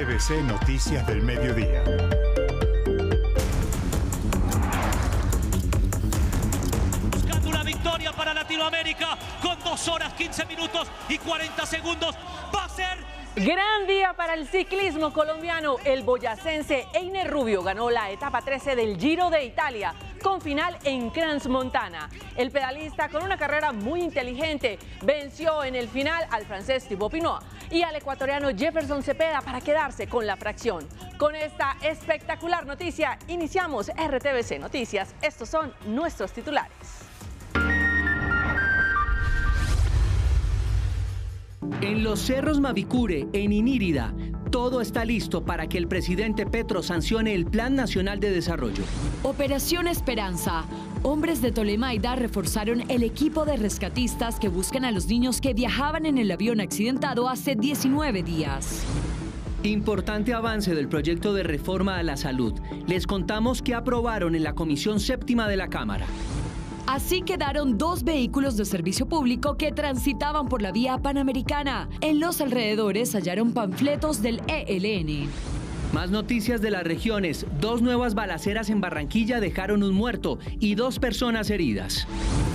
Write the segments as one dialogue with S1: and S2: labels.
S1: RTVC Noticias del Mediodía.
S2: Buscando una victoria para Latinoamérica con 2 horas 15 minutos y 40 segundos. Va a ser...
S3: Gran día para el ciclismo colombiano. El boyacense Einer Rubio ganó la etapa 13 del Giro de Italia, con final en Crans-Montana. El pedalista, con una carrera muy inteligente, venció en el final al francés Thibaut Pinot y al ecuatoriano Jefferson Cepeda para quedarse con la fracción. Con esta espectacular noticia, iniciamos RTVC Noticias. Estos son nuestros titulares.
S4: En los cerros Mavicure, en Inírida, todo está listo para que el presidente Petro sancione el Plan Nacional de Desarrollo.
S5: Operación Esperanza. Hombres de Tolemaida reforzaron el equipo de rescatistas que buscan a los niños que viajaban en el avión accidentado hace 19 días.
S4: Importante avance del proyecto de reforma a la salud. Les contamos que aprobaron en la Comisión Séptima de la Cámara.
S5: Así quedaron 2 vehículos de servicio público que transitaban por la vía panamericana. En los alrededores hallaron panfletos del ELN.
S4: Más noticias de las regiones. 2 nuevas balaceras en Barranquilla dejaron un muerto y 2 personas heridas.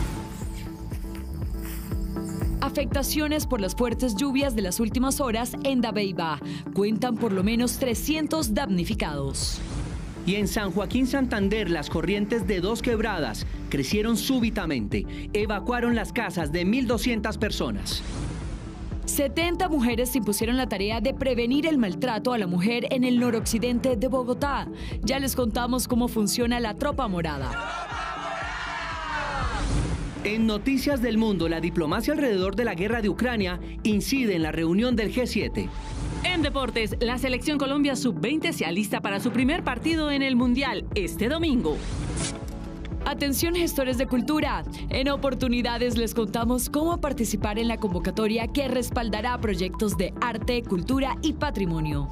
S5: Afectaciones por las fuertes lluvias de las últimas horas en Dabeiba. Cuentan por lo menos 300 damnificados.
S4: Y en San Joaquín Santander, las corrientes de 2 quebradas crecieron súbitamente. Evacuaron las casas de 1.200 personas.
S5: 70 mujeres se impusieron la tarea de prevenir el maltrato a la mujer en el noroccidente de Bogotá. Ya les contamos cómo funciona la Tropa Morada.
S4: En Noticias del Mundo, la diplomacia alrededor de la guerra de Ucrania incide en la reunión del G7.
S3: En deportes, la selección Colombia sub-20 se alista para su primer partido en el Mundial este domingo.
S5: Atención, gestores de cultura. En Oportunidades les contamos cómo participar en la convocatoria que respaldará proyectos de arte, cultura y patrimonio.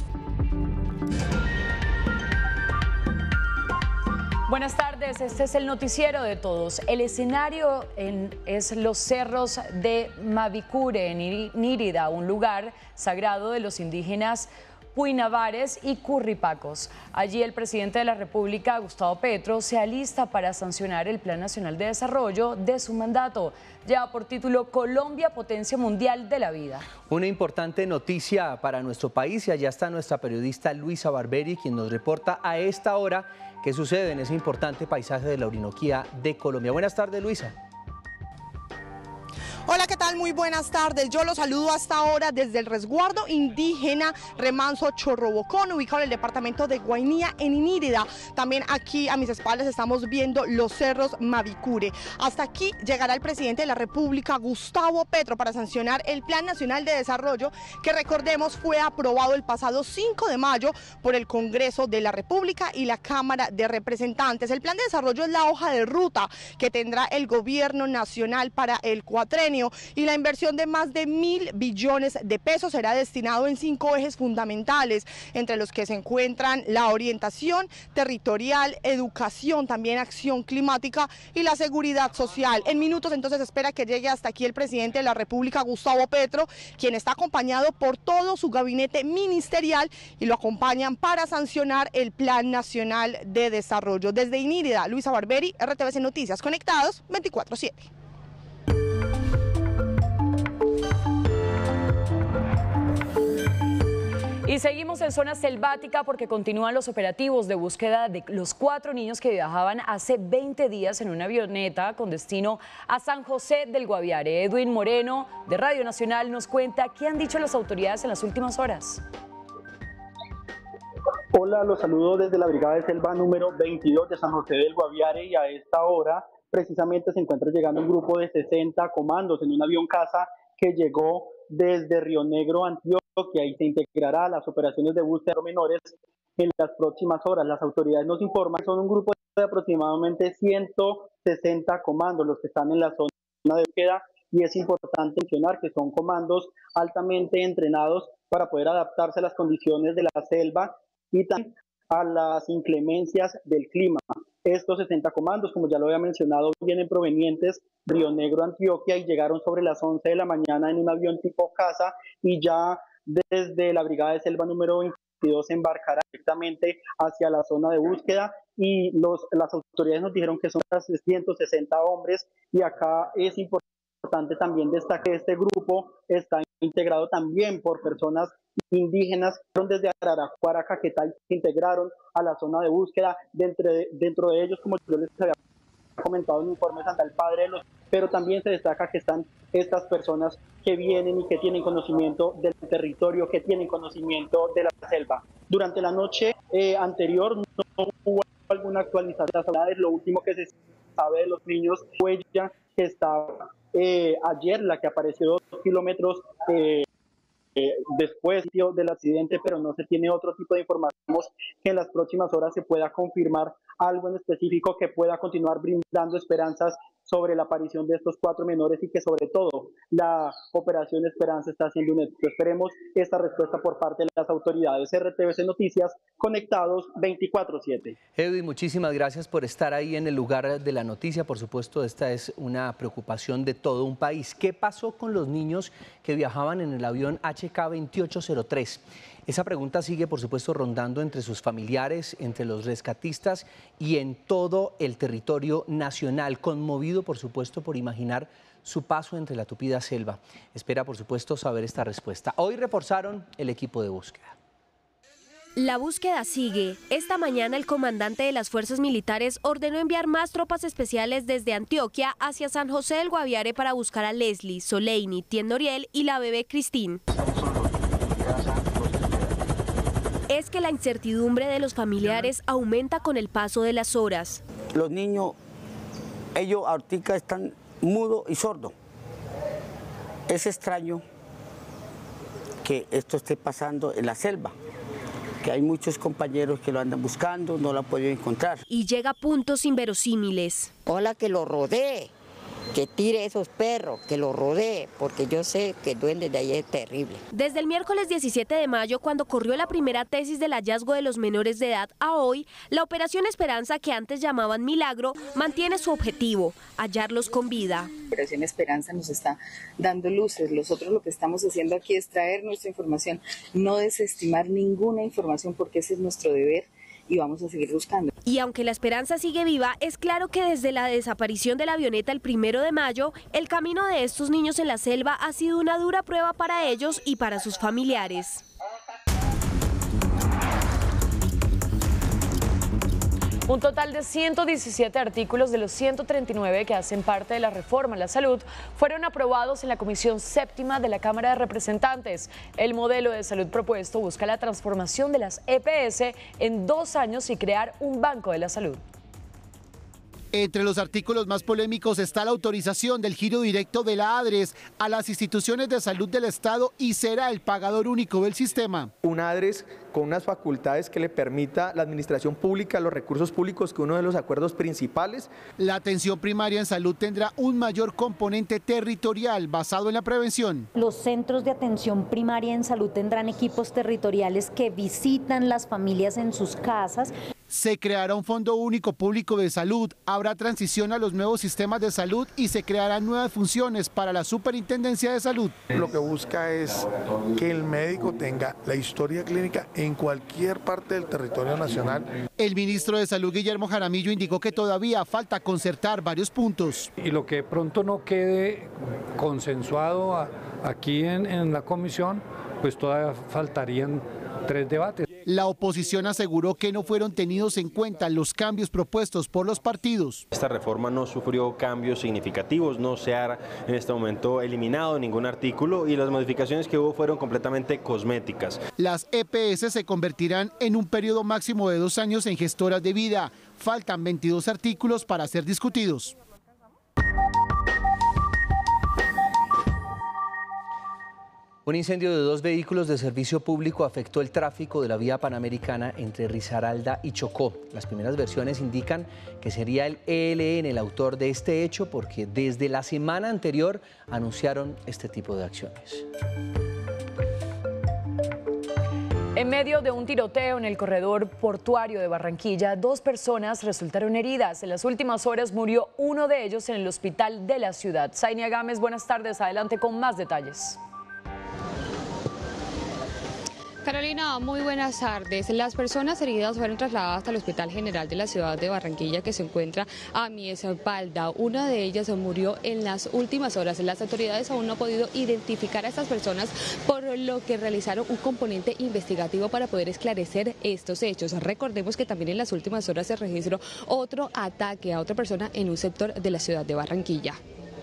S5: Buenas tardes, este es el noticiero de todos. El escenario es los cerros de Mavicure, en Inírida, un lugar sagrado de los indígenas Puinavares y Curripacos. Allí el presidente de la República, Gustavo Petro, se alista para sancionar el Plan Nacional de Desarrollo de su mandato. Lleva por título Colombia, potencia mundial de la vida.
S6: Una importante noticia para nuestro país, y allá está nuestra periodista Luisa Barberi, quien nos reporta a esta hora qué sucede en ese importante paisaje de la Orinoquía de Colombia. Buenas tardes, Luisa.
S7: Hola, ¿qué tal? Muy buenas tardes. Yo los saludo hasta ahora desde el resguardo indígena Remanso Chorrobocón, ubicado en el departamento de Guainía, en Inírida. También aquí a mis espaldas estamos viendo los cerros Mavicure. Hasta aquí llegará el presidente de la República, Gustavo Petro, para sancionar el Plan Nacional de Desarrollo, que recordemos fue aprobado el pasado 5 de mayo por el Congreso de la República y la Cámara de Representantes. El Plan de Desarrollo es la hoja de ruta que tendrá el gobierno nacional para el cuatrenio, y la inversión de más de 1.000 billones de pesos será destinado en 5 ejes fundamentales, entre los que se encuentran la orientación territorial, educación, también acción climática y la seguridad social. En minutos entonces espera que llegue hasta aquí el presidente de la República, Gustavo Petro, quien está acompañado por todo su gabinete ministerial y lo acompañan para sancionar el Plan Nacional de Desarrollo. Desde Inírida, Luisa Barberi, RTVC Noticias, conectados 24/7.
S5: Y seguimos en zona selvática porque continúan los operativos de búsqueda de los 4 niños que viajaban hace 20 días en una avioneta con destino a San José del Guaviare. Edwin Moreno, de Radio Nacional, nos cuenta qué han dicho las autoridades en las últimas horas.
S8: Hola, los saludo desde la Brigada de Selva número 22 de San José del Guaviare, y a esta hora precisamente se encuentra llegando un grupo de 60 comandos en un avión caza que llegó desde Río Negro, Antioquia, y se integrará a las operaciones de búsqueda de menores en las próximas horas. Las autoridades nos informan que son un grupo de aproximadamente 160 comandos los que están en la zona de búsqueda, y es importante mencionar que son comandos altamente entrenados para poder adaptarse a las condiciones de la selva y también a las inclemencias del clima. Estos 60 comandos, como ya lo había mencionado, vienen provenientes de Río Negro, Antioquia, y llegaron sobre las 11 de la mañana en un avión tipo caza, y ya desde la Brigada de Selva número 22 se embarcará directamente hacia la zona de búsqueda y las autoridades nos dijeron que son 160 hombres y acá es importante también destacar que este grupo está integrado también por personas indígenas desde Araraquara, Caquetá, se integraron a la zona de búsqueda. Dentro de ellos, como yo les había comentado en informes ante el padre de los, pero también se destaca que están estas personas que vienen y que tienen conocimiento del territorio, que tienen conocimiento de la selva. Durante la noche anterior no hubo alguna actualización de las autoridades. Lo último que se sabe de los niños fue ya que estaba ayer, la que apareció 2 kilómetros después del accidente, pero no se tiene otro tipo de información que en las próximas horas se pueda confirmar algo en específico que pueda continuar brindando esperanzas sobre la aparición de estos 4 menores y que sobre todo la Operación Esperanza está haciendo un éxito. Esperemos esta respuesta por parte de las autoridades. RTVC Noticias, conectados 24/7.
S6: Edwin, muchísimas gracias por estar ahí en el lugar de la noticia. Por supuesto, esta es una preocupación de todo un país. ¿Qué pasó con los niños que viajaban en el avión HK-2803? Esa pregunta sigue, por supuesto, rondando entre sus familiares, entre los rescatistas y en todo el territorio nacional, conmovido, por supuesto, por imaginar su paso entre la tupida selva. Espera, por supuesto, saber esta respuesta. Hoy reforzaron el equipo de búsqueda.
S9: La búsqueda sigue. Esta mañana el comandante de las fuerzas militares ordenó enviar más tropas especiales desde Antioquia hacia San José del Guaviare para buscar a Leslie, Soleini, Tien Noriel y la bebé Cristín. Es que la incertidumbre de los familiares aumenta con el paso de las horas.
S10: Los niños, ellos ahorita están mudos y sordos. Es extraño que esto esté pasando en la selva, que hay muchos compañeros que lo andan buscando, no lo han podido encontrar.
S9: Y llega a puntos inverosímiles.
S11: Hola, que lo rodee, que tire esos perros, que lo rodee, porque yo sé que el duende de ahí es terrible.
S9: Desde el miércoles 17 de mayo, cuando corrió la primera tesis del hallazgo de los menores de edad, a hoy, la Operación Esperanza, que antes llamaban Milagro, mantiene su objetivo, hallarlos con vida.
S12: La Operación Esperanza nos está dando luces. Nosotros lo que estamos haciendo aquí es traer nuestra información, no desestimar ninguna información, porque ese es nuestro deber. Y vamos a seguir buscando.
S9: Y aunque la esperanza sigue viva, es claro que desde la desaparición de la avioneta el 1 de mayo, el camino de estos niños en la selva ha sido una dura prueba para ellos y para sus familiares.
S5: Un total de 117 artículos de los 139 que hacen parte de la reforma a la salud fueron aprobados en la Comisión Séptima de la Cámara de Representantes. El modelo de salud propuesto busca la transformación de las EPS en 2 años y crear un banco de la salud.
S13: Entre los artículos más polémicos está la autorización del giro directo de la ADRES a las instituciones de salud del Estado y será el pagador único del sistema.
S14: Una ADRES con unas facultades que le permita la administración pública, los recursos públicos, que uno de los acuerdos principales.
S13: La atención primaria en salud tendrá un mayor componente territorial basado en la prevención.
S15: Los centros de atención primaria en salud tendrán equipos territoriales que visitan las familias en sus casas.
S13: Se creará un fondo único público de salud, habrá transición a los nuevos sistemas de salud y se crearán nuevas funciones para la Superintendencia de Salud.
S16: Lo que busca es que el médico tenga la historia clínica en cualquier parte del territorio nacional.
S13: El ministro de Salud, Guillermo Jaramillo, indicó que todavía falta concertar varios puntos.
S17: Y lo que pronto no quede consensuado aquí en la comisión, pues todavía faltarían 3 debates.
S13: La oposición aseguró que no fueron tenidos en cuenta los cambios propuestos por los partidos.
S18: Esta reforma no sufrió cambios significativos, no se ha en este momento eliminado ningún artículo y las modificaciones que hubo fueron completamente cosméticas.
S13: Las EPS se convertirán en un periodo máximo de 2 años en gestoras de vida. Faltan 22 artículos para ser discutidos.
S6: Un incendio de 2 vehículos de servicio público afectó el tráfico de la vía panamericana entre Risaralda y Chocó. Las primeras versiones indican que sería el ELN el autor de este hecho porque desde la semana anterior anunciaron este tipo de acciones.
S5: En medio de un tiroteo en el corredor portuario de Barranquilla, 2 personas resultaron heridas. En las últimas horas murió uno de ellos en el hospital de la ciudad. Zainia Gámez, buenas tardes. Adelante con más detalles.
S19: Carolina, muy buenas tardes. Las personas heridas fueron trasladadas hasta el Hospital General de la ciudad de Barranquilla, que se encuentra a mi espalda. Una de ellas murió en las últimas horas. Las autoridades aún no han podido identificar a estas personas, por lo que realizaron un componente investigativo para poder esclarecer estos hechos. Recordemos que también en las últimas horas se registró otro ataque a otra persona en un sector de la ciudad de Barranquilla.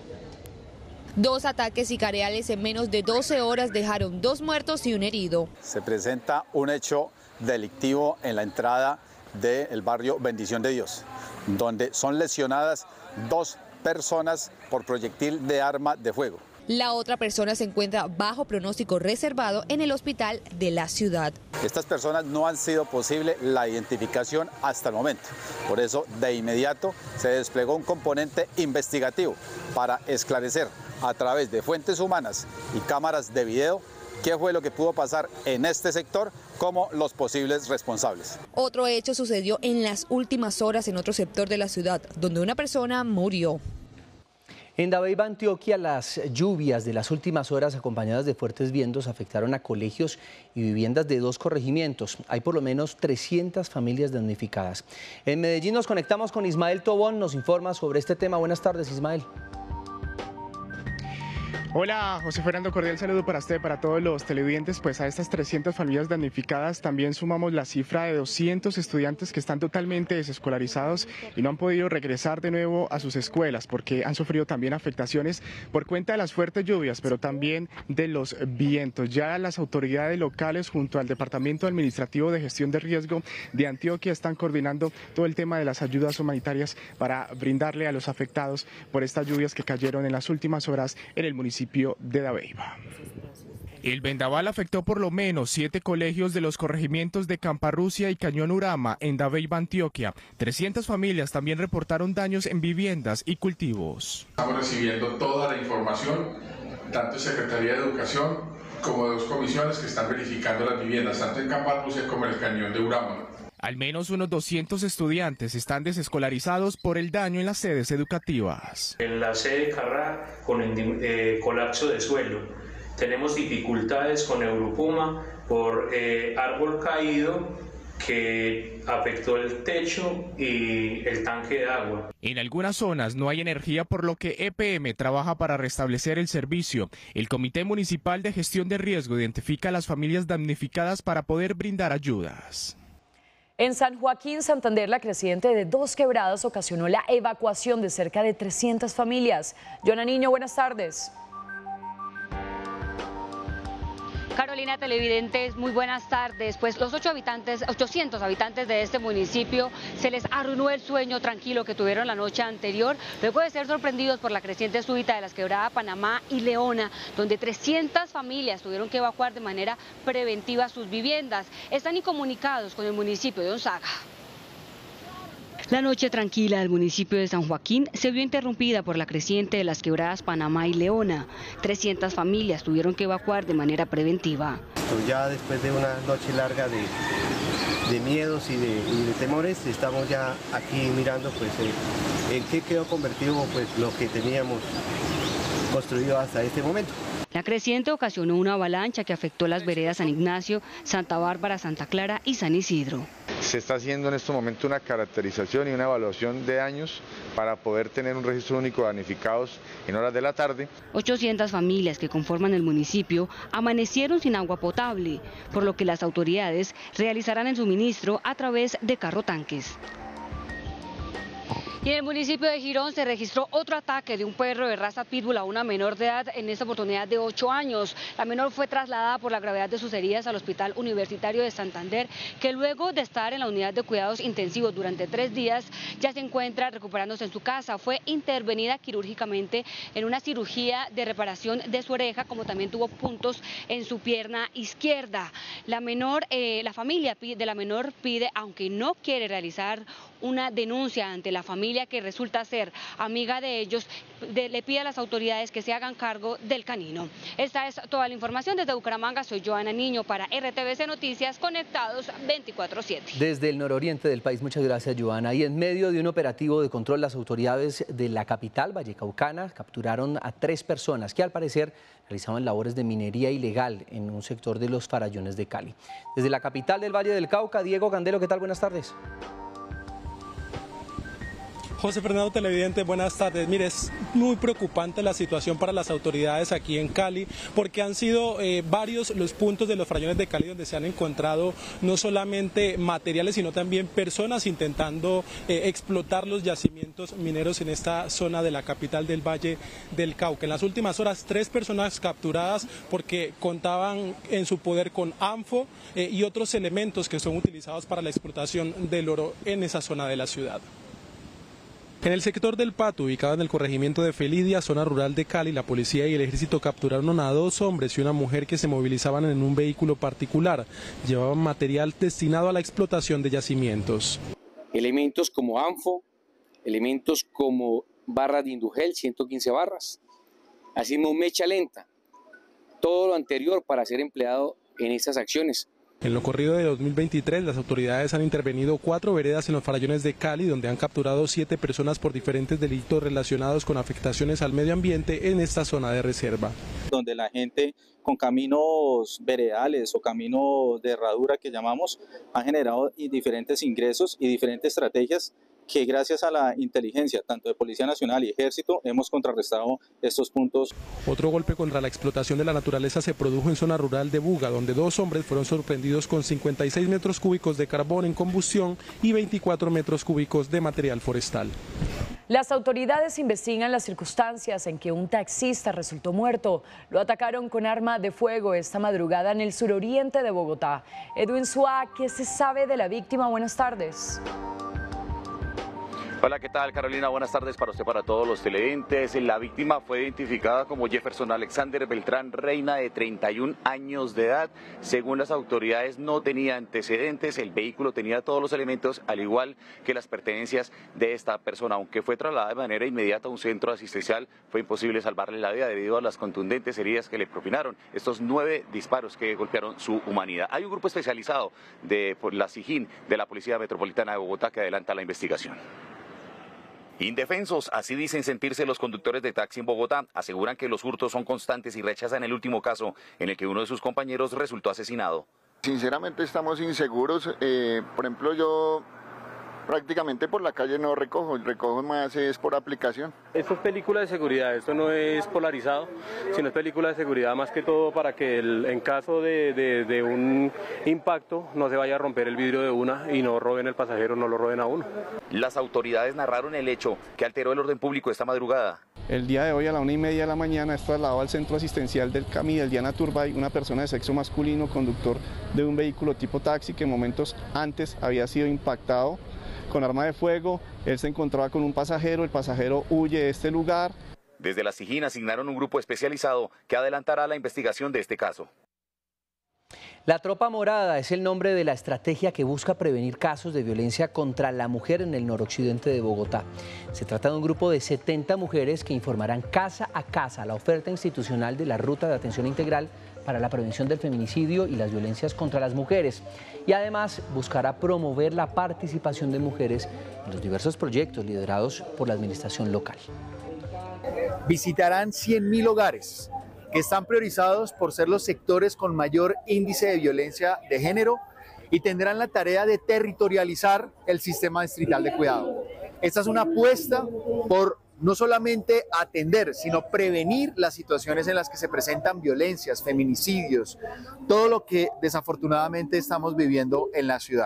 S19: 2 ataques sicariales en menos de 12 horas dejaron 2 muertos y un herido.
S20: Se presenta un hecho delictivo en la entrada del barrio Bendición de Dios, donde son lesionadas 2 personas por proyectil de arma de fuego.
S19: La otra persona se encuentra bajo pronóstico reservado en el hospital de la ciudad.
S20: Estas personas no han sido posible la identificación hasta el momento. Por eso, de inmediato, se desplegó un componente investigativo para esclarecer a través de fuentes humanas y cámaras de video qué fue lo que pudo pasar en este sector como los posibles responsables.
S19: Otro hecho sucedió en las últimas horas en otro sector de la ciudad, donde una persona murió.
S6: En Dabeiba, Antioquia, las lluvias de las últimas horas acompañadas de fuertes vientos afectaron a colegios y viviendas de 2 corregimientos. Hay por lo menos 300 familias damnificadas. En Medellín nos conectamos con Ismael Tobón, nos informa sobre este tema. Buenas tardes, Ismael.
S21: Hola, José Fernando, cordial saludo para usted, para todos los televidentes. Pues a estas 300 familias damnificadas también sumamos la cifra de 200 estudiantes que están totalmente desescolarizados y no han podido regresar de nuevo a sus escuelas porque han sufrido también afectaciones por cuenta de las fuertes lluvias, pero también de los vientos. Ya las autoridades locales junto al Departamento Administrativo de Gestión de Riesgo de Antioquia están coordinando todo el tema de las ayudas humanitarias para brindarle a los afectados por estas lluvias que cayeron en las últimas horas en el municipio de Dabeiba. El vendaval afectó por lo menos 7 colegios de los corregimientos de Camparrucia y Cañón Urama en Dabeiba, Antioquia. 300 familias también reportaron daños en viviendas y cultivos.
S22: Estamos recibiendo toda la información, tanto de Secretaría de Educación como de 2 comisiones que están verificando las viviendas, tanto en Camparrucia como en el Cañón de Urama. Al menos unos 200 estudiantes están desescolarizados por el daño en las sedes educativas.
S23: En la sede Carrá, con colapso de suelo. Tenemos dificultades con Europuma por árbol caído que afectó el techo y el tanque de agua.
S21: En algunas zonas no hay energía, por lo que EPM trabaja para restablecer el servicio. El Comité Municipal de Gestión de Riesgo identifica a las familias damnificadas para poder brindar ayudas.
S5: En San Joaquín, Santander, la creciente de 2 quebradas ocasionó la evacuación de cerca de 300 familias. Joana Niño, buenas tardes.
S24: Carolina, televidentes, muy buenas tardes. Pues los 800 habitantes de este municipio se les arruinó el sueño tranquilo que tuvieron la noche anterior, luego de ser sorprendidos por la creciente súbita de las quebradas Panamá y Leona, donde 300 familias tuvieron que evacuar de manera preventiva sus viviendas. Están incomunicados con el municipio de Onzaga. La noche tranquila del municipio de San Joaquín se vio interrumpida por la creciente de las quebradas Panamá y Leona. 300 familias tuvieron que evacuar de manera preventiva.
S25: Ya después de una noche larga de miedos y de temores, estamos ya aquí mirando pues en qué quedó convertido pues lo que teníamos construido hasta este momento.
S24: La creciente ocasionó una avalancha que afectó las veredas San Ignacio, Santa Bárbara, Santa Clara y San Isidro.
S26: Se está haciendo en este momento una caracterización y una evaluación de daños para poder tener un registro único de damnificados en horas de la tarde.
S24: 800 familias que conforman el municipio amanecieron sin agua potable, por lo que las autoridades realizarán el suministro a través de carro tanques. Y en el municipio de Girón se registró otro ataque de un perro de raza pitbull a una menor de edad, en esta oportunidad de 8 años. La menor fue trasladada por la gravedad de sus heridas al Hospital Universitario de Santander, que luego de estar en la unidad de cuidados intensivos durante 3 días, ya se encuentra recuperándose en su casa. Fue intervenida quirúrgicamente en una cirugía de reparación de su oreja, como también tuvo puntos en su pierna izquierda. La familia de la menor pide, aunque no quiere realizar una denuncia ante la familia que resulta ser amiga de ellos, le pide a las autoridades que se hagan cargo del canino. Esta es toda la información desde Bucaramanga. Soy Joana Niño para RTVC Noticias, conectados 24/7.
S6: Desde el nororiente del país, muchas gracias, Joana. Y en medio de un operativo de control, las autoridades de la capital vallecaucana capturaron a 3 personas que al parecer realizaban labores de minería ilegal en un sector de los Farallones de Cali. Desde la capital del Valle del Cauca, Diego Candelo, ¿qué tal? Buenas tardes.
S1: José Fernando, televidente, buenas tardes. Mire, es muy preocupante la situación para las autoridades aquí en Cali, porque han sido varios los puntos de los Farallones de Cali donde se han encontrado no solamente materiales, sino también personas intentando explotar los yacimientos mineros en esta zona de la capital del Valle del Cauca. En las últimas horas, 3 personas capturadas porque contaban en su poder con ANFO y otros elementos que son utilizados para la explotación del oro en esa zona de la ciudad. En el sector del Pato, ubicado en el corregimiento de Felidia, zona rural de Cali, la policía y el ejército capturaron a 2 hombres y una mujer que se movilizaban en un vehículo particular. Llevaban material destinado a la explotación de yacimientos.
S2: Elementos como ANFO, elementos como barras de Indugel, 115 barras, así como mecha lenta. Todo lo anterior para ser empleado en estas acciones.
S1: En lo corrido de 2023, las autoridades han intervenido 4 veredas en los Farallones de Cali, donde han capturado 7 personas por diferentes delitos relacionados con afectaciones al medio ambiente en esta zona de reserva.
S3: Donde la gente con caminos veredales o caminos de herradura que llamamos, han generado diferentes ingresos y diferentes estrategias que gracias a la inteligencia tanto de Policía Nacional y Ejército hemos contrarrestado estos puntos.
S1: Otro golpe contra la explotación de la naturaleza se produjo en zona rural de Buga, donde 2 hombres fueron sorprendidos con 56 metros cúbicos de carbón en combustión y 24 metros cúbicos de material forestal.
S5: Las autoridades investigan las circunstancias en que un taxista resultó muerto. Lo atacaron con arma de fuego esta madrugada en el suroriente de Bogotá. Edwin Suá, ¿qué se sabe de la víctima? Buenas tardes.
S4: Hola, ¿qué tal, Carolina? Buenas tardes para usted, para todos los televidentes. La víctima fue identificada como Jefferson Alexander Beltrán Reina, de 31 años de edad. Según las autoridades, no tenía antecedentes, el vehículo tenía todos los elementos, al igual que las pertenencias de esta persona. Aunque fue trasladada de manera inmediata a un centro asistencial, fue imposible salvarle la vida debido a las contundentes heridas que le propinaron estos 9 disparos que golpearon su humanidad. Hay un grupo especializado de la SIJIN de la Policía Metropolitana de Bogotá que adelanta la investigación. Indefensos, así dicen sentirse los conductores de taxi en Bogotá. Aseguran que los hurtos son constantes y rechazan el último caso en el que uno de sus compañeros resultó asesinado.
S7: Sinceramente estamos inseguros. Por ejemplo, yo prácticamente por la calle no recojo más es por aplicación.
S8: Esto es película de seguridad, esto no es polarizado, sino es película de seguridad más que todo para que en caso de un impacto no se vaya a romper el vidrio de una y no roben el pasajero, no lo roben a uno.
S4: Las autoridades narraron el hecho que alteró el orden público esta madrugada.
S27: El día de hoy a la 1:30 de la mañana es trasladado al centro asistencial del CAMI del Diana Turbay una persona de sexo masculino, conductor de un vehículo tipo taxi que momentos antes había sido impactado con arma de fuego. Él se encontraba con un pasajero, el pasajero huye de este lugar.
S4: Desde la SIJIN asignaron un grupo especializado que adelantará la investigación de este caso.
S6: La Tropa Morada es el nombre de la estrategia que busca prevenir casos de violencia contra la mujer en el noroccidente de Bogotá. Se trata de un grupo de 70 mujeres que informarán casa a casa la oferta institucional de la Ruta de Atención Integral para la prevención del feminicidio y las violencias contra las mujeres. Y además buscará promover la participación de mujeres en los diversos proyectos liderados por la administración local.
S28: Visitarán 100.000 hogares que están priorizados por ser los sectores con mayor índice de violencia de género y tendrán la tarea de territorializar el sistema distrital de cuidado. Esta es una apuesta por no solamente atender, sino prevenir las situaciones en las que se presentan violencias, feminicidios, todo lo que desafortunadamente estamos viviendo en la ciudad.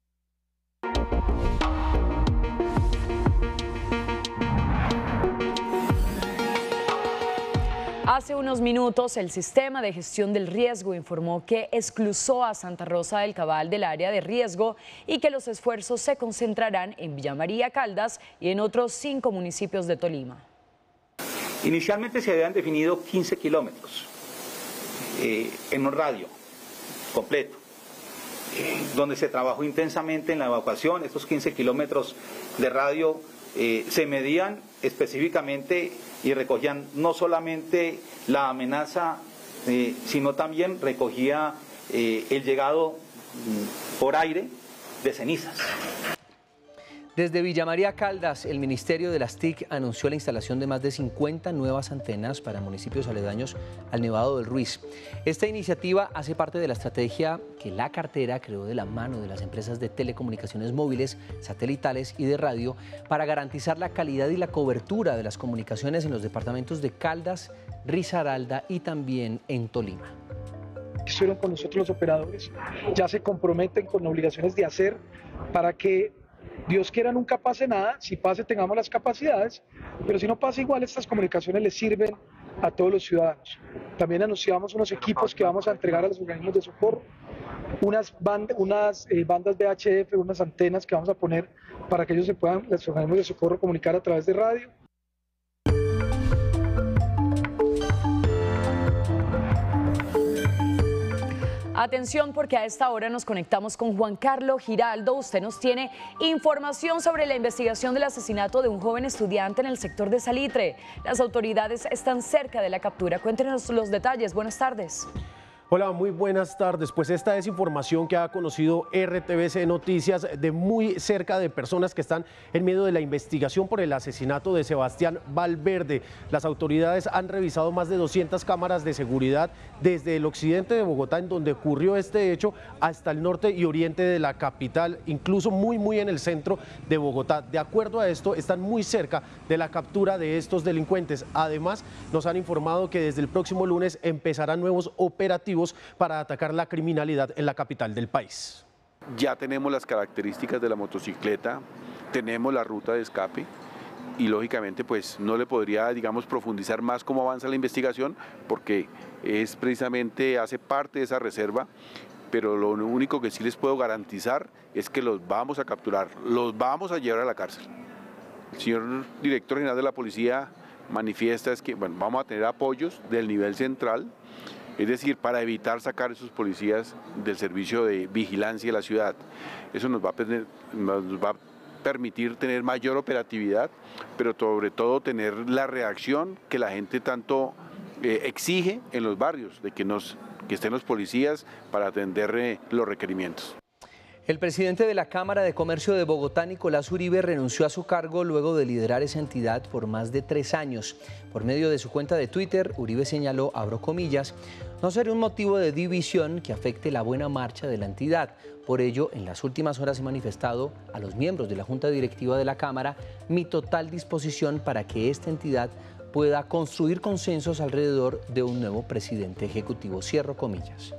S5: Hace unos minutos, el Sistema de Gestión del Riesgo informó que exclusó a Santa Rosa del Cabal del área de riesgo y que los esfuerzos se concentrarán en Villa María, Caldas y en otros 5 municipios de Tolima.
S29: Inicialmente se habían definido 15 kilómetros en un radio completo. donde se trabajó intensamente en la evacuación. Estos 15 kilómetros de radio se medían específicamente y recogían no solamente la amenaza, sino también recogía el llegado por aire de cenizas.
S6: Desde Villa María Caldas, el Ministerio de las TIC anunció la instalación de más de 50 nuevas antenas para municipios aledaños al Nevado del Ruiz. Esta iniciativa hace parte de la estrategia que la cartera creó de la mano de las empresas de telecomunicaciones móviles, satelitales y de radio para garantizar la calidad y la cobertura de las comunicaciones en los departamentos de Caldas, Risaralda y también en Tolima.
S9: Estuvieron con nosotros los operadores, ya se comprometen con obligaciones de hacer para que Dios quiera nunca pase nada, si pase tengamos las capacidades, pero si no pasa igual estas comunicaciones les sirven a todos los ciudadanos. También anunciamos unos equipos que vamos a entregar a los organismos de socorro, unas bandas VHF, unas antenas que vamos a poner para que ellos se puedan, los organismos de socorro, comunicar a través de radio.
S5: Atención, porque a esta hora nos conectamos con Juan Carlos Giraldo. Usted nos tiene información sobre la investigación del asesinato de un joven estudiante en el sector de Salitre. Las autoridades están cerca de la captura. Cuéntenos los detalles. Buenas tardes.
S10: Hola, muy buenas tardes. Pues esta es información que ha conocido RTVC Noticias de muy cerca de personas que están en medio de la investigación por el asesinato de Sebastián Valverde. Las autoridades han revisado más de 200 cámaras de seguridad desde el occidente de Bogotá, en donde ocurrió este hecho, hasta el norte y oriente de la capital, incluso muy en el centro de Bogotá. De acuerdo a esto, están muy cerca de la captura de estos delincuentes. Además, nos han informado que desde el próximo lunes empezarán nuevos operativos para atacar la criminalidad en la capital del país.
S11: Ya tenemos las características de la motocicleta, tenemos la ruta de escape y lógicamente pues no le podría, digamos, profundizar más cómo avanza la investigación porque es precisamente, hace parte de esa reserva, pero lo único que sí les puedo garantizar es que los vamos a capturar, los vamos a llevar a la cárcel. El señor director general de la policía manifiesta es que bueno, vamos a tener apoyos del nivel central, es decir, para evitar sacar a esos policías del servicio de vigilancia de la ciudad. Eso nos va a permitir tener mayor operatividad, pero sobre todo tener la reacción que la gente tanto exige en los barrios, de que estén los policías para atender los requerimientos.
S6: El presidente de la Cámara de Comercio de Bogotá, Nicolás Uribe, renunció a su cargo luego de liderar esa entidad por más de 3 años. Por medio de su cuenta de Twitter, Uribe señaló, abro comillas, no sería un motivo de división que afecte la buena marcha de la entidad. Por ello, en las últimas horas he manifestado a los miembros de la Junta Directiva de la Cámara mi total disposición para que esta entidad pueda construir consensos alrededor de un nuevo presidente ejecutivo. Cierro comillas.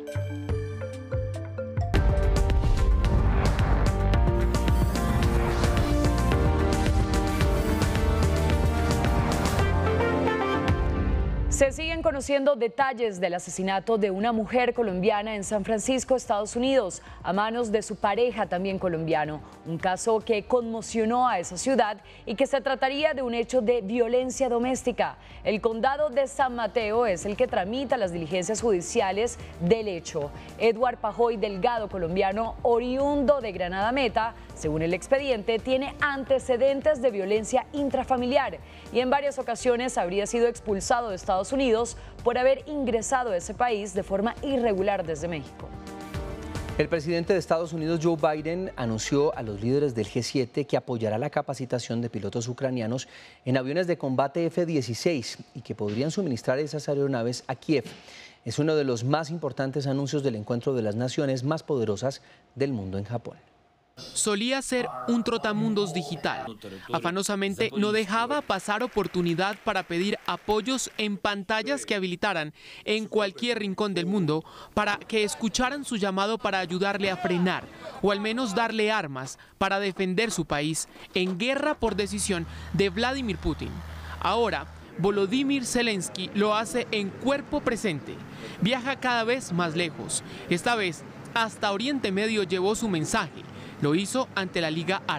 S5: Se siguen conociendo detalles del asesinato de una mujer colombiana en San Francisco, Estados Unidos, a manos de su pareja también colombiano. Un caso que conmocionó a esa ciudad y que se trataría de un hecho de violencia doméstica. El condado de San Mateo es el que tramita las diligencias judiciales del hecho. Edward Pajoy Delgado, colombiano oriundo de Granada Meta, según el expediente, tiene antecedentes de violencia intrafamiliar y en varias ocasiones habría sido expulsado de Estados Unidos por haber ingresado a ese país de forma irregular desde México.
S6: El presidente de Estados Unidos, Joe Biden, anunció a los líderes del G7 que apoyará la capacitación de pilotos ucranianos en aviones de combate F-16 y que podrían suministrar esas aeronaves a Kiev. Es uno de los más importantes anuncios del encuentro de las naciones más poderosas del mundo en Japón.
S12: Solía ser un trotamundos digital. Afanosamente no dejaba pasar oportunidad para pedir apoyos en pantallas que habilitaran en cualquier rincón del mundo para que escucharan su llamado para ayudarle a frenar o al menos darle armas para defender su país en guerra por decisión de Vladimir Putin. Ahora, Volodymyr Zelensky lo hace en cuerpo presente. Viaja cada vez más lejos. Esta vez, hasta Oriente Medio llevó su mensaje. Lo hizo ante la Liga Árabe.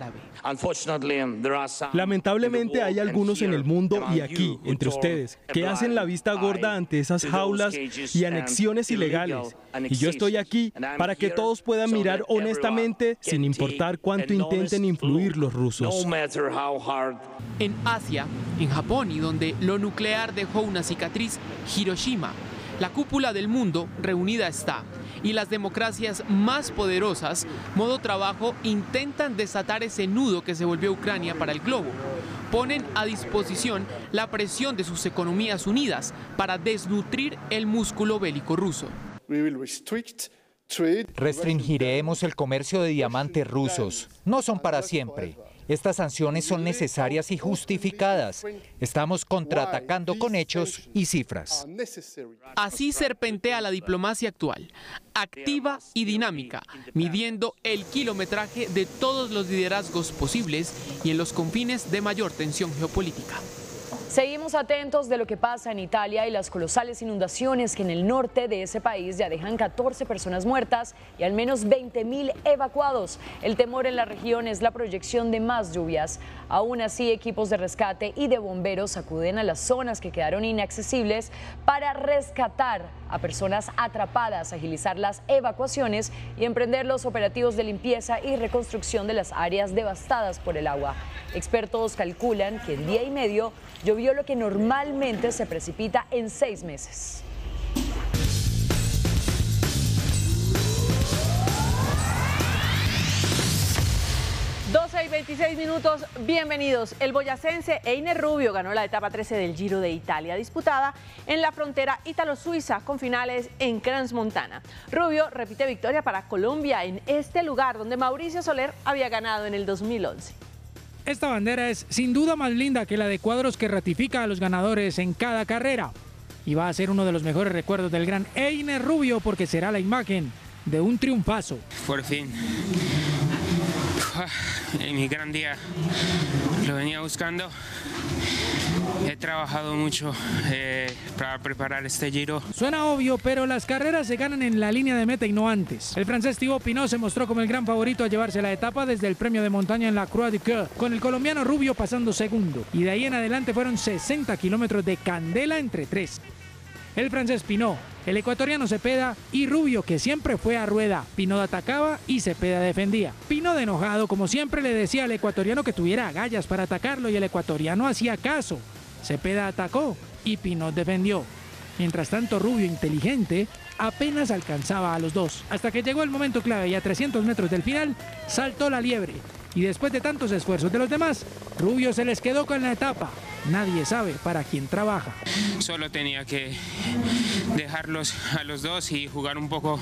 S13: Lamentablemente hay algunos en el mundo y aquí, entre ustedes, que hacen la vista gorda ante esas jaulas y anexiones ilegales. Y yo estoy aquí para que todos puedan mirar honestamente sin importar cuánto intenten influir los rusos.
S12: En Asia, en Japón y donde lo nuclear dejó una cicatriz, Hiroshima, la cúpula del mundo reunida está. Y las democracias más poderosas, modo trabajo, intentan desatar ese nudo que se volvió Ucrania para el globo. Ponen a disposición la presión de sus economías unidas para desnutrir el músculo bélico ruso.
S14: Restringiremos el comercio de diamantes rusos. No son para siempre. Estas sanciones son necesarias y justificadas. Estamos contraatacando con hechos y cifras.
S12: Así serpentea la diplomacia actual, activa y dinámica, midiendo el kilometraje de todos los liderazgos posibles y en los confines de mayor tensión geopolítica.
S5: Seguimos atentos de lo que pasa en Italia y las colosales inundaciones que en el norte de ese país ya dejan 14 personas muertas y al menos 20.000 evacuados. El temor en la región es la proyección de más lluvias. Aún así, equipos de rescate y de bomberos acuden a las zonas que quedaron inaccesibles para rescatar a personas atrapadas, agilizar las evacuaciones y emprender los operativos de limpieza y reconstrucción de las áreas devastadas por el agua. Expertos calculan que en día y medio llovió lo que normalmente se precipita en 6 meses.
S15: Y 26 minutos, bienvenidos. El boyacense Einer Rubio ganó la etapa 13 del Giro de Italia, disputada en la frontera ítalo-suiza con finales en Crans-Montana. Rubio repite victoria para Colombia en este lugar donde Mauricio Soler había ganado en el 2011.
S16: Esta bandera es sin duda más linda que la de cuadros que ratifica a los ganadores en cada carrera. Y va a ser uno de los mejores recuerdos del gran Einer Rubio porque será la imagen de un triunfazo.
S17: Por fin. En mi gran día lo venía buscando. He trabajado mucho para preparar este Giro.
S16: Suena obvio, pero las carreras se ganan en la línea de meta y no antes. El francés Thibaut Pinot se mostró como el gran favorito a llevarse la etapa desde el premio de montaña en la Croix du Coeur, con el colombiano Rubio pasando segundo. Y de ahí en adelante fueron 60 kilómetros de candela entre tres. El francés Pinot, el ecuatoriano Cepeda y Rubio, que siempre fue a rueda. Pinot atacaba y Cepeda defendía. Pinot, enojado, como siempre, le decía al ecuatoriano que tuviera agallas para atacarlo y el ecuatoriano hacía caso. Cepeda atacó y Pinot defendió. Mientras tanto, Rubio, inteligente, apenas alcanzaba a los dos. Hasta que llegó el momento clave y a 300 metros del final, saltó la liebre. Y después de tantos esfuerzos de los demás, Rubio se les quedó con la etapa. Nadie sabe para quién trabaja.
S17: Solo tenía que dejarlos a los dos y jugar un poco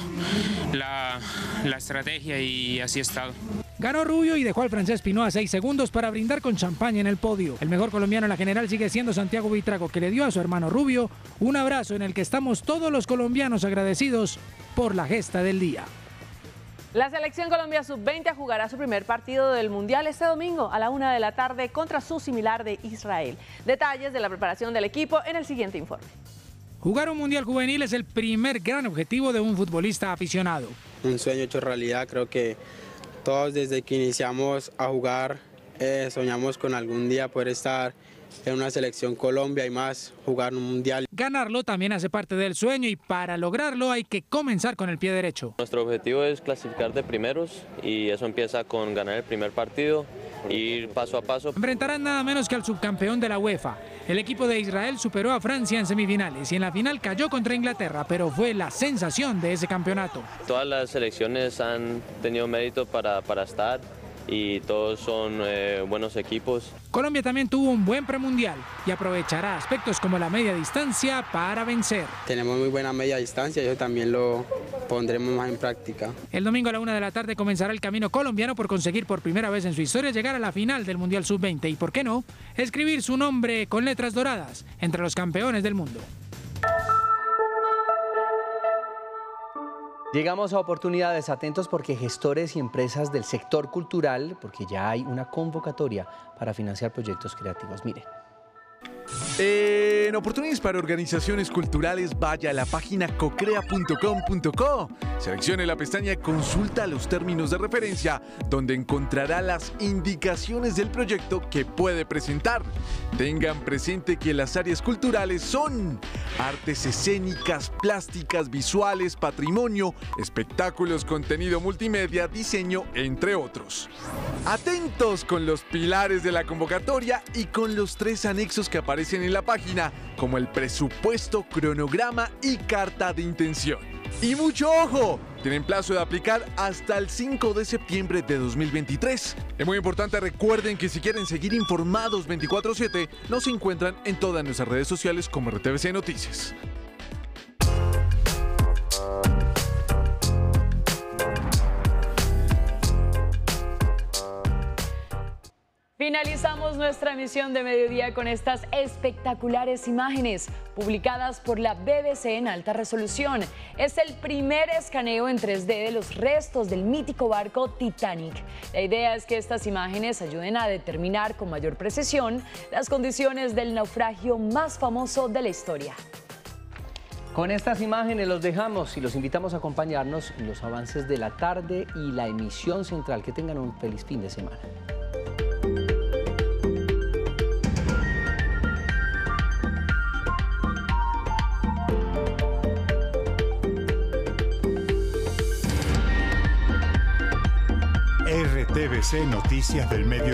S17: la estrategia y así ha estado.
S16: Ganó Rubio y dejó al francés Pinot a 6 segundos para brindar con champaña en el podio. El mejor colombiano en la general sigue siendo Santiago Buitrago, que le dio a su hermano Rubio un abrazo en el que estamos todos los colombianos agradecidos por la gesta del día.
S15: La selección Colombia Sub-20 jugará su primer partido del Mundial este domingo a la 1 de la tarde contra su similar de Israel. Detalles de la preparación del equipo en el siguiente informe.
S16: Jugar un Mundial Juvenil es el primer gran objetivo de un futbolista aficionado.
S18: Un sueño hecho realidad, creo que todos desde que iniciamos a jugar soñamos con algún día poder estar en una selección Colombia y más jugar un mundial.
S16: Ganarlo también hace parte del sueño y para lograrlo hay que comenzar con el pie derecho.
S19: Nuestro objetivo es clasificar de primeros y eso empieza con ganar el primer partido, ir paso a paso.
S16: Enfrentarán nada menos que al subcampeón de la UEFA. El equipo de Israel superó a Francia en semifinales y en la final cayó contra Inglaterra, pero fue la sensación de ese campeonato.
S19: Todas las selecciones han tenido mérito para estar y todos son buenos equipos.
S16: Colombia también tuvo un buen premundial y aprovechará aspectos como la media distancia para vencer.
S18: Tenemos muy buena media distancia y eso también lo pondremos más en práctica.
S16: El domingo a la 1 de la tarde comenzará el camino colombiano por conseguir por primera vez en su historia llegar a la final del Mundial Sub-20 y, ¿por qué no?, escribir su nombre con letras doradas entre los campeones del mundo.
S6: Llegamos a oportunidades, atentos porque gestores y empresas del sector cultural, porque ya hay una convocatoria para financiar proyectos creativos. Miren.
S2: En oportunidades para organizaciones culturales, vaya a la página cocrea.com.co. Seleccione la pestaña Consulta los términos de referencia, donde encontrará las indicaciones del proyecto que puede presentar. Tengan presente que las áreas culturales son artes escénicas, plásticas, visuales, patrimonio, espectáculos, contenido multimedia, diseño, entre otros. Atentos con los pilares de la convocatoria y con los 3 anexos que aparecen en la página, como el presupuesto, cronograma y carta de intención. Y mucho ojo, tienen plazo de aplicar hasta el 5 de septiembre de 2023. Es muy importante, recuerden que si quieren seguir informados 24/7, nos encuentran en todas nuestras redes sociales como RTVC Noticias.
S5: Finalizamos nuestra emisión de mediodía con estas espectaculares imágenes publicadas por la BBC en alta resolución. Es el primer escaneo en 3D de los restos del mítico barco Titanic. La idea es que estas imágenes ayuden a determinar con mayor precisión las condiciones del naufragio más famoso de la historia.
S6: Con estas imágenes los dejamos y los invitamos a acompañarnos en los avances de la tarde y la emisión central. Que tengan un feliz fin de semana.
S3: RTVC Noticias del Medio.